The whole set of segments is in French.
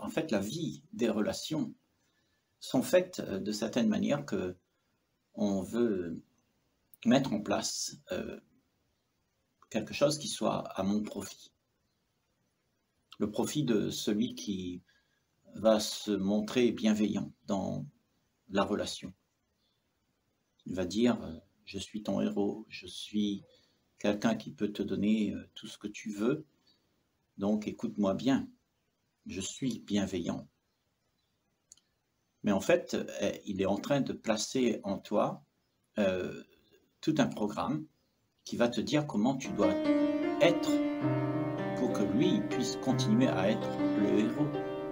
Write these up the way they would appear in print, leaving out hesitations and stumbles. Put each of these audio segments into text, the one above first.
en fait, la vie des relations sont faites de certaine manière que on veut mettre en place quelque chose qui soit à mon profit. Le profit de celui qui va se montrer bienveillant dans la relation. Il va dire, je suis ton héros, je suis quelqu'un qui peut te donner tout ce que tu veux, donc écoute-moi bien, je suis bienveillant. Mais en fait, il est en train de placer en toi tout un programme qui va te dire comment tu dois être pour que lui puisse continuer à être le héros.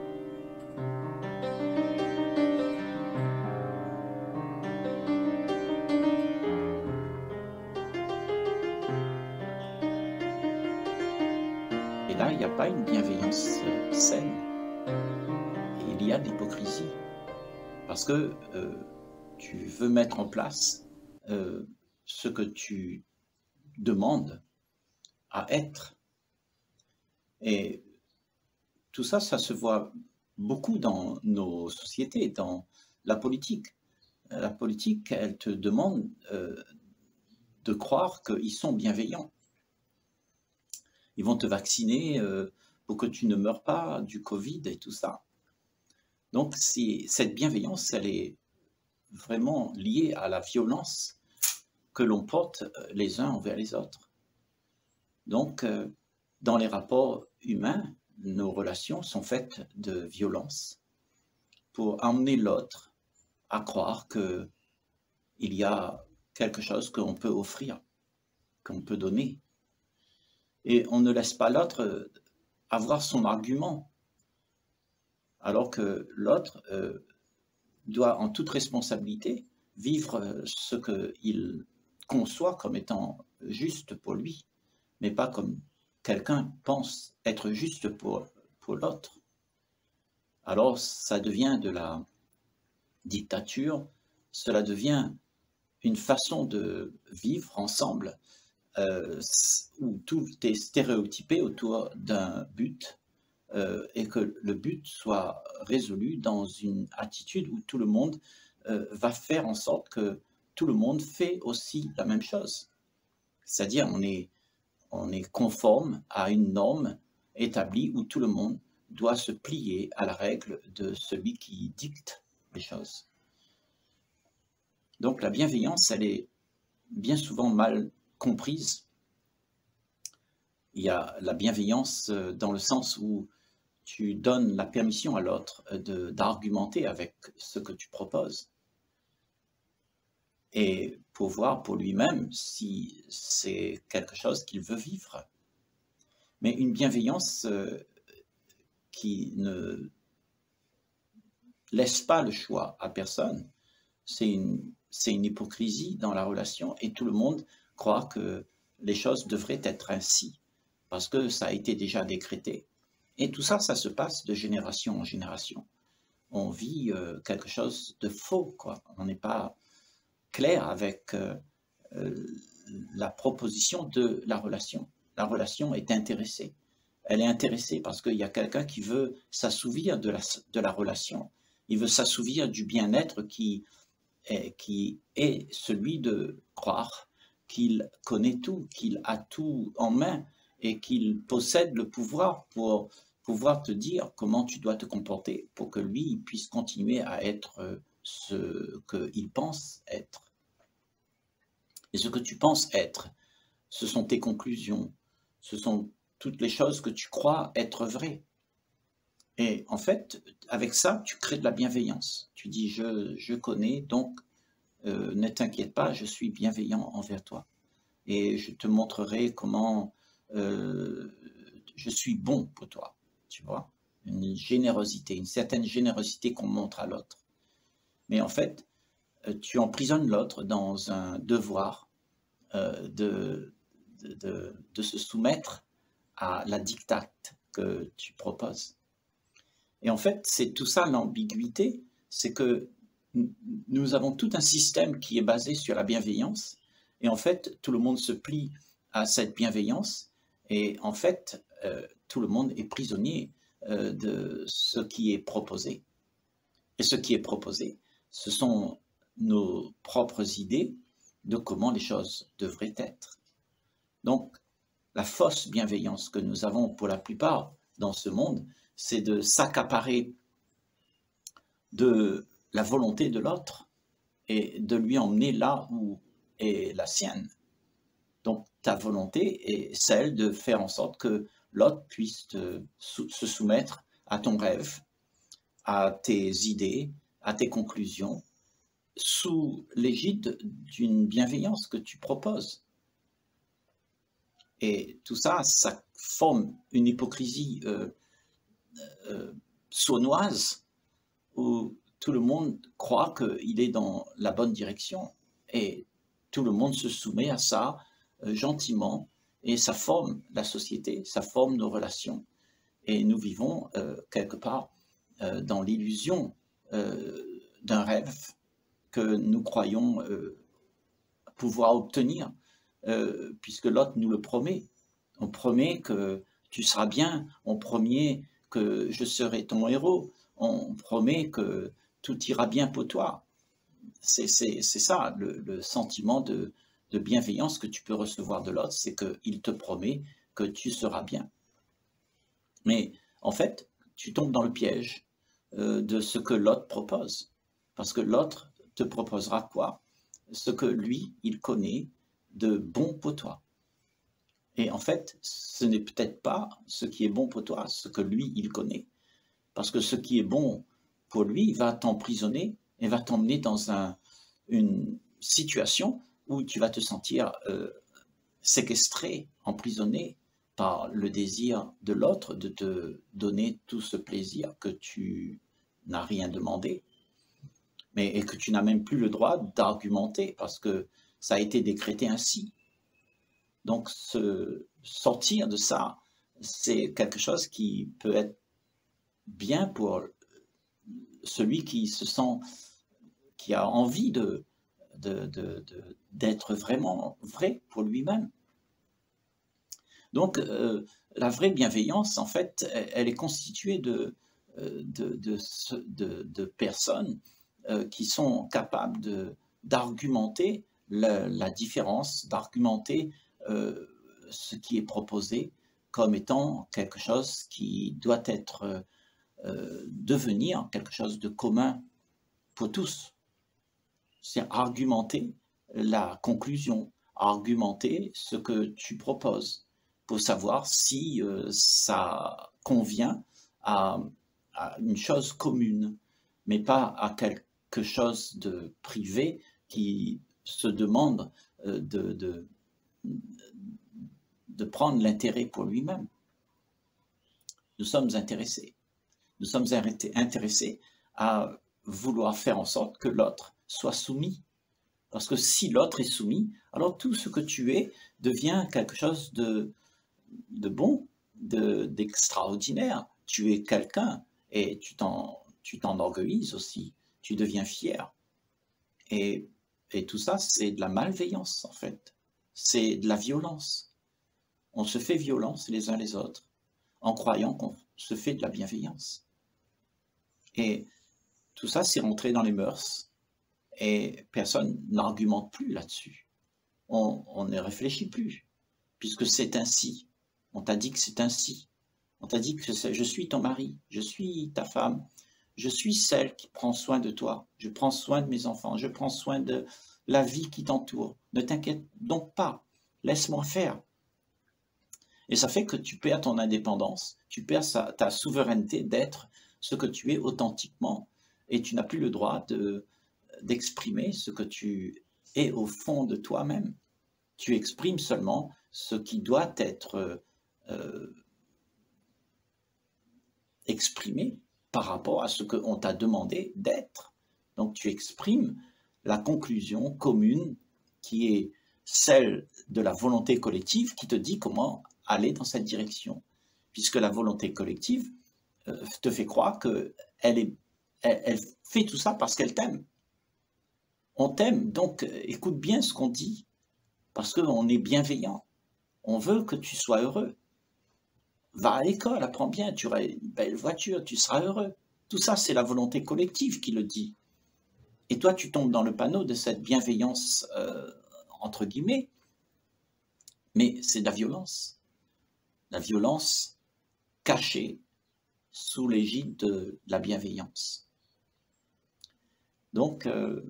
Et là, il n'y a pas une bienveillance saine, il y a de l'hypocrisie. Parce que tu veux mettre en place ce que tu demandes à être. Et tout ça, ça se voit beaucoup dans nos sociétés, dans la politique. La politique, elle te demande de croire qu'ils sont bienveillants. Ils vont te vacciner pour que tu ne meurs pas du Covid et tout ça. Donc, cette bienveillance, elle est vraiment liée à la violence que l'on porte les uns envers les autres. Donc, dans les rapports humains, nos relations sont faites de violence pour amener l'autre à croire qu'il y a quelque chose qu'on peut offrir, qu'on peut donner. Et on ne laisse pas l'autre avoir son argument, alors que l'autre doit en toute responsabilité vivre ce qu'il conçoit comme étant juste pour lui, mais pas comme quelqu'un pense être juste pour l'autre. Alors ça devient de la dictature, cela devient une façon de vivre ensemble où tout est stéréotypé autour d'un but et que le but soit résolu dans une attitude où tout le monde va faire en sorte que tout le monde fait aussi la même chose. C'est-à-dire on est conforme à une norme établie où tout le monde doit se plier à la règle de celui qui dicte les choses. Donc la bienveillance, elle est bien souvent mal comprise. Il y a la bienveillance dans le sens où tu donnes la permission à l'autre d'argumenter avec ce que tu proposes. Et pour voir pour lui-même si c'est quelque chose qu'il veut vivre. Mais une bienveillance qui ne laisse pas le choix à personne, c'est une hypocrisie dans la relation et tout le monde croit que les choses devraient être ainsi parce que ça a été déjà décrété. Et tout ça, ça se passe de génération en génération. On vit quelque chose de faux, quoi. On n'est pas clair avec la proposition de la relation. La relation est intéressée. Elle est intéressée parce qu'il y a quelqu'un qui veut s'assouvir de la relation. Il veut s'assouvir du bien-être qui est celui de croire qu'il connaît tout, qu'il a tout en main et qu'il possède le pouvoir pour pouvoir te dire comment tu dois te comporter pour que lui puisse continuer à être ce qu'il pense être. Et ce que tu penses être, ce sont tes conclusions, ce sont toutes les choses que tu crois être vraies. Et en fait, avec ça, tu crées de la bienveillance. Tu dis, je connais, donc ne t'inquiète pas, je suis bienveillant envers toi. Et je te montrerai comment je suis bon pour toi, tu vois. Une générosité, une certaine générosité qu'on montre à l'autre. Mais en fait, tu emprisonnes l'autre dans un devoir de se soumettre à la dictate que tu proposes. Et en fait, c'est tout ça l'ambiguïté, c'est que nous avons tout un système qui est basé sur la bienveillance, et en fait, tout le monde se plie à cette bienveillance, et en fait, tout le monde est prisonnier de ce qui est proposé. Et ce qui est proposé, ce sont nos propres idées de comment les choses devraient être. Donc, la fausse bienveillance que nous avons pour la plupart dans ce monde, c'est de s'accaparer de la volonté de l'autre et de lui emmener là où est la sienne. Donc, ta volonté est celle de faire en sorte que l'autre puisse se soumettre à ton rêve, à tes idées, à tes conclusions, sous l'égide d'une bienveillance que tu proposes. Et tout ça, ça forme une hypocrisie sournoise où tout le monde croit qu'il est dans la bonne direction et tout le monde se soumet à ça gentiment et ça forme la société, ça forme nos relations et nous vivons quelque part dans l'illusion d'un rêve que nous croyons pouvoir obtenir puisque l'autre nous le promet. On promet que tu seras bien, on promet que je serai ton héros, on promet que tout ira bien pour toi. C'est ça le sentiment de bienveillance que tu peux recevoir de l'autre, c'est qu'il te promet que tu seras bien. Mais en fait, tu tombes dans le piège de ce que l'autre propose. Parce que l'autre te proposera quoi? Ce que lui, il connaît de bon pour toi. Et en fait, ce n'est peut-être pas ce qui est bon pour toi, ce que lui, il connaît. Parce que ce qui est bon pour lui va t'emprisonner et va t'emmener dans une situation où tu vas te sentir séquestré, emprisonné par le désir de l'autre de te donner tout ce plaisir que tu n'as rien demandé, et que tu n'as même plus le droit d'argumenter parce que ça a été décrété ainsi. Donc, se sortir de ça, c'est quelque chose qui peut être bien pour celui qui se sent, qui a envie d'être vraiment vrai pour lui-même. Donc, la vraie bienveillance, en fait, elle est constituée de personnes qui sont capables d'argumenter la différence, d'argumenter ce qui est proposé comme étant quelque chose qui doit être devenir quelque chose de commun pour tous. C'est argumenter la conclusion, argumenter ce que tu proposes pour savoir si ça convient à une chose commune, mais pas à quelque chose de privé qui se demande de prendre l'intérêt pour lui-même. Nous sommes intéressés. Nous sommes intéressés à vouloir faire en sorte que l'autre soit soumis. Parce que si l'autre est soumis, alors tout ce que tu es devient quelque chose de bon, d'extraordinaire. Tu es quelqu'un et tu t'enorgueillises aussi. Tu deviens fier. Et tout ça, c'est de la malveillance, en fait. C'est de la violence. On se fait violence les uns les autres en croyant qu'on se fait de la bienveillance. Et tout ça, c'est rentré dans les mœurs et personne n'argumente plus là-dessus. On ne réfléchit plus, puisque c'est ainsi. On t'a dit que c'est ainsi. On t'a dit que je suis ton mari, je suis ta femme, je suis celle qui prend soin de toi, je prends soin de mes enfants, je prends soin de la vie qui t'entoure. Ne t'inquiète donc pas, laisse-moi faire. Et ça fait que tu perds ton indépendance, tu perds ta souveraineté d'être ce que tu es authentiquement, et tu n'as plus le droit d'exprimer ce que tu es au fond de toi-même. Tu exprimes seulement ce qui doit être exprimé par rapport à ce qu'on t'a demandé d'être. Donc tu exprimes la conclusion commune qui est celle de la volonté collective qui te dit comment aller dans cette direction. Puisque la volonté collective te fait croire qu'elle fait tout ça parce qu'elle t'aime. On t'aime, donc écoute bien ce qu'on dit, parce qu'on est bienveillant. On veut que tu sois heureux. va à l'école, apprends bien, tu auras une belle voiture, tu seras heureux. Tout ça, c'est la volonté collective qui le dit. Et toi, tu tombes dans le panneau de cette bienveillance, entre guillemets, mais c'est de la violence. La violence cachée sous l'égide de la bienveillance. Donc,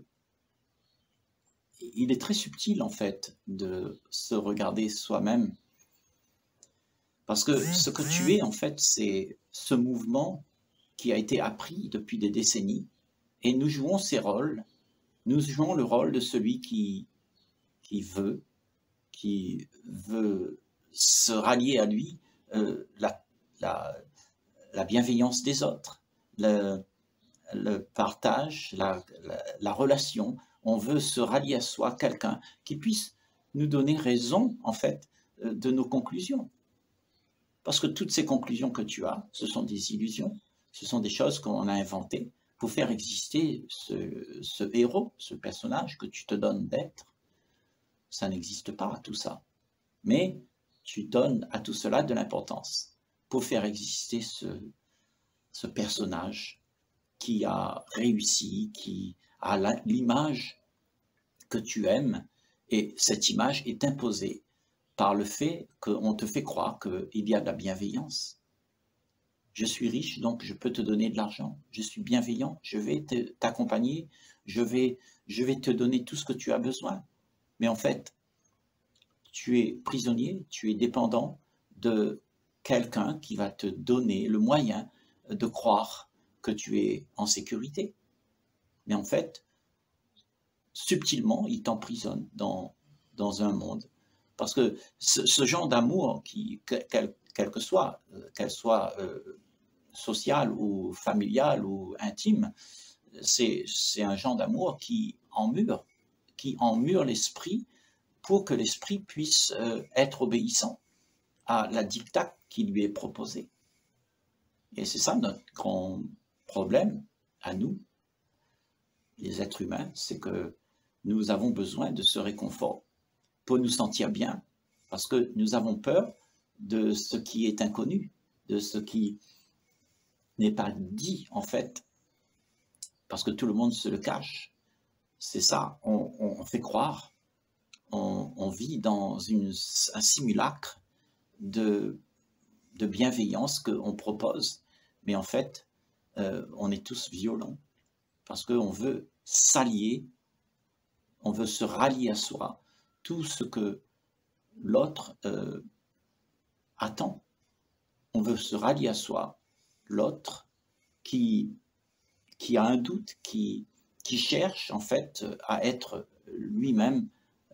il est très subtil, en fait, de se regarder soi-même. Parce que ce que tu es, en fait, c'est ce mouvement qui a été appris depuis des décennies. Et nous jouons ces rôles. Nous jouons le rôle de celui qui veut se rallier à lui, la, la bienveillance des autres, le partage, la relation. On veut se rallier à soi, quelqu'un qui puisse nous donner raison, en fait, de nos conclusions. Parce que toutes ces conclusions que tu as, ce sont des illusions, ce sont des choses qu'on a inventées pour faire exister ce héros, ce personnage que tu te donnes d'être. Ça n'existe pas, tout ça. Mais tu donnes à tout cela de l'importance pour faire exister ce personnage qui a réussi, qui a l'image que tu aimes, et cette image est imposée par le fait qu'on te fait croire qu'il y a de la bienveillance. Je suis riche, donc je peux te donner de l'argent. Je suis bienveillant, je vais t'accompagner, je vais te donner tout ce que tu as besoin. Mais en fait, tu es prisonnier, tu es dépendant de quelqu'un qui va te donner le moyen de croire que tu es en sécurité. Mais en fait, subtilement, il t'emprisonne dans un monde. Parce que ce genre d'amour, quelle soit, qu'elle soit sociale ou familiale ou intime, c'est un genre d'amour qui emmure l'esprit pour que l'esprit puisse être obéissant à la dictate qui lui est proposée. Et c'est ça notre grand problème à nous, les êtres humains, c'est que nous avons besoin de ce réconfort pour nous sentir bien, parce que nous avons peur de ce qui est inconnu, de ce qui n'est pas dit en fait, parce que tout le monde se le cache. C'est ça, on fait croire, on vit dans un simulacre de bienveillance qu'on propose, mais en fait, on est tous violents, parce qu'on veut s'allier, on veut se rallier à soi, tout ce que l'autre attend. On veut se rallier à soi, l'autre qui a un doute, qui cherche en fait à être lui-même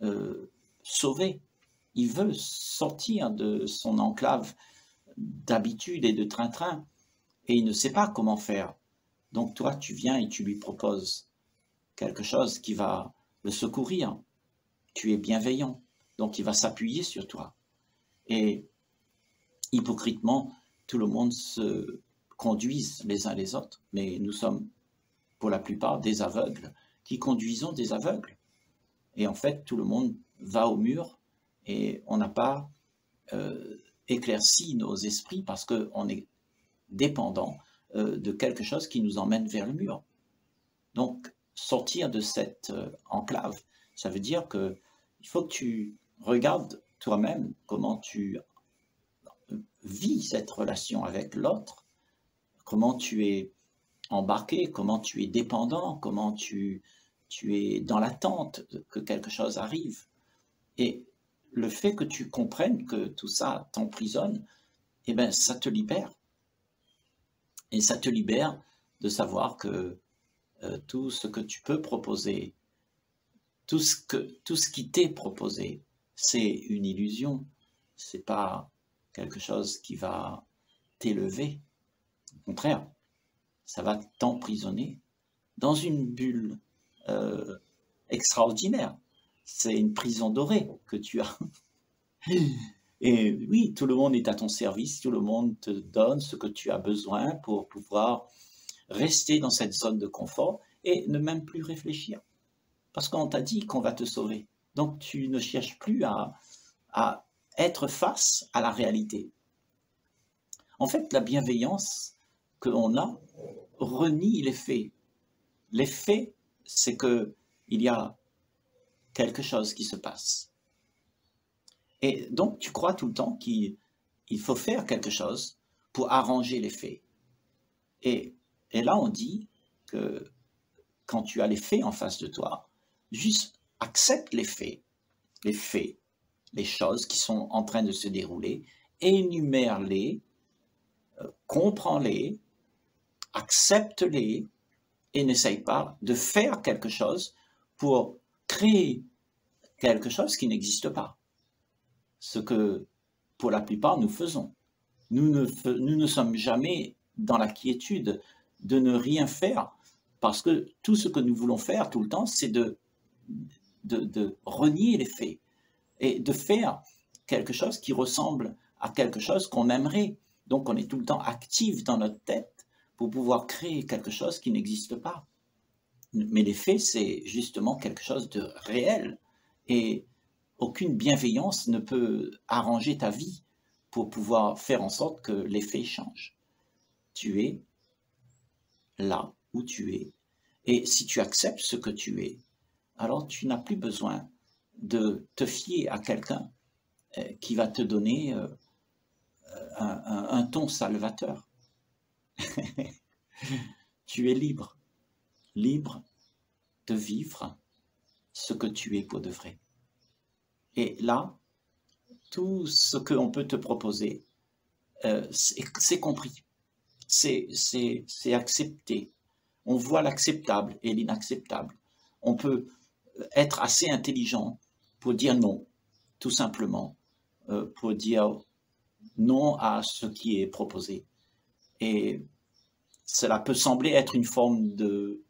sauvé. Il veut sortir de son enclave d'habitude et de train-train, et il ne sait pas comment faire. Donc toi, tu viens et tu lui proposes quelque chose qui va le secourir. Tu es bienveillant, donc il va s'appuyer sur toi. Et hypocritement, tout le monde se conduise les uns les autres, mais nous sommes pour la plupart des aveugles qui conduisons des aveugles. Et en fait, tout le monde va au mur et on n'a pas éclairci nos esprits parce qu'on est dépendant de quelque chose qui nous emmène vers le mur. Donc, sortir de cette enclave, ça veut dire qu'il faut que tu regardes toi-même comment tu vis cette relation avec l'autre, comment tu es embarqué, comment tu es dépendant, comment tu es dans l'attente que quelque chose arrive. Et le fait que tu comprennes que tout ça t'emprisonne, eh bien, ça te libère. Et ça te libère de savoir que tout ce que tu peux proposer, tout ce qui t'est proposé, c'est une illusion. C'est pas quelque chose qui va t'élever. Au contraire, ça va t'emprisonner dans une bulle extraordinaire. C'est une prison dorée que tu as. Et oui, tout le monde est à ton service, tout le monde te donne ce que tu as besoin pour pouvoir rester dans cette zone de confort et ne même plus réfléchir. Parce qu'on t'a dit qu'on va te sauver. Donc tu ne cherches plus à être face à la réalité. En fait, la bienveillance que l'on a renie les faits. Les faits, c'est qu'il y a quelque chose qui se passe. Et donc, tu crois tout le temps qu'il faut faire quelque chose pour arranger les faits. Et là, on dit que quand tu as les faits en face de toi, juste accepte les faits, les choses qui sont en train de se dérouler, énumère-les, comprends-les, accepte-les et n'essaye pas de faire quelque chose pour créer quelque chose qui n'existe pas. Ce que, pour la plupart, nous faisons. Nous ne sommes jamais dans la quiétude de ne rien faire, parce que tout ce que nous voulons faire tout le temps, c'est de renier les faits et de faire quelque chose qui ressemble à quelque chose qu'on aimerait. Donc on est tout le temps actif dans notre tête pour pouvoir créer quelque chose qui n'existe pas. Mais les faits, c'est justement quelque chose de réel. Et aucune bienveillance ne peut arranger ta vie pour pouvoir faire en sorte que les faits changent. Tu es là où tu es. Et si tu acceptes ce que tu es, alors tu n'as plus besoin de te fier à quelqu'un qui va te donner un ton salvateur. Tu es libre, libre de vivre ce que tu es pour de vrai. Et là, tout ce qu'on peut te proposer, c'est compris, c'est accepté. On voit l'acceptable et l'inacceptable. On peut être assez intelligent pour dire non, tout simplement, pour dire non à ce qui est proposé. Et cela peut sembler être une forme de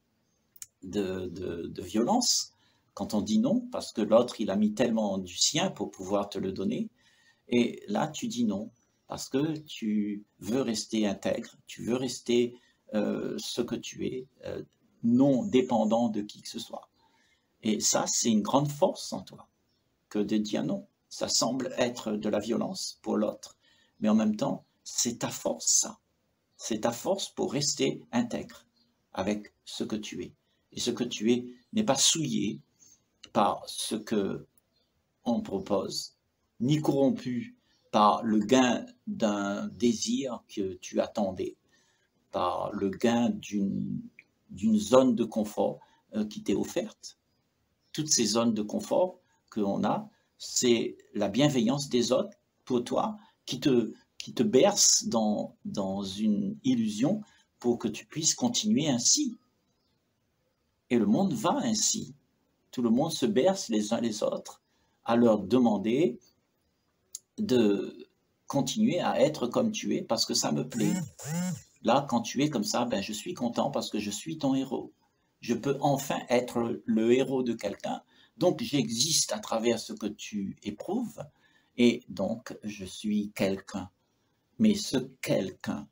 violence quand on dit non, parce que l'autre, il a mis tellement du sien pour pouvoir te le donner. Et là, tu dis non, parce que tu veux rester intègre, tu veux rester ce que tu es, non dépendant de qui que ce soit. Et ça, c'est une grande force en toi, que de dire non. Ça semble être de la violence pour l'autre, mais en même temps, c'est ta force, ça. C'est ta force pour rester intègre avec ce que tu es. Et ce que tu es n'est pas souillé par ce que on propose, ni corrompu par le gain d'un désir que tu attendais, par le gain d'une zone de confort qui t'est offerte. Toutes ces zones de confort qu'on a, c'est la bienveillance des autres pour toi qui te berce dans une illusion pour que tu puisses continuer ainsi. Et le monde va ainsi. Tout le monde se berce les uns les autres à leur demander de continuer à être comme tu es parce que ça me plaît. Là, quand tu es comme ça, ben, je suis content parce que je suis ton héros. Je peux enfin être le héros de quelqu'un. Donc, j'existe à travers ce que tu éprouves et donc je suis quelqu'un. Mais ce quelqu'un,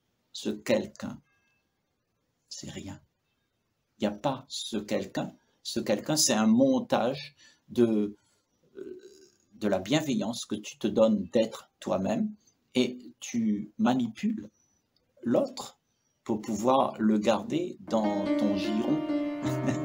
c'est rien. Il n'y a pas ce quelqu'un. Ce quelqu'un, c'est un montage de la bienveillance que tu te donnes d'être toi-même et tu manipules l'autre pour pouvoir le garder dans ton giron.